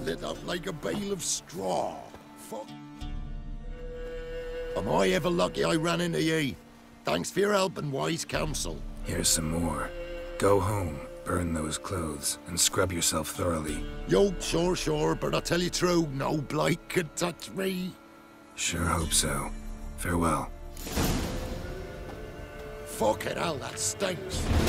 lit up like a bale of straw. Fuck. Am I ever lucky I ran into ye? Thanks for your help and wise counsel. Here's some more. Go home, burn those clothes, and scrub yourself thoroughly. Yo, sure, but I tell you true, no blight could touch me. Sure hope so. Farewell. Fucking hell, that stinks.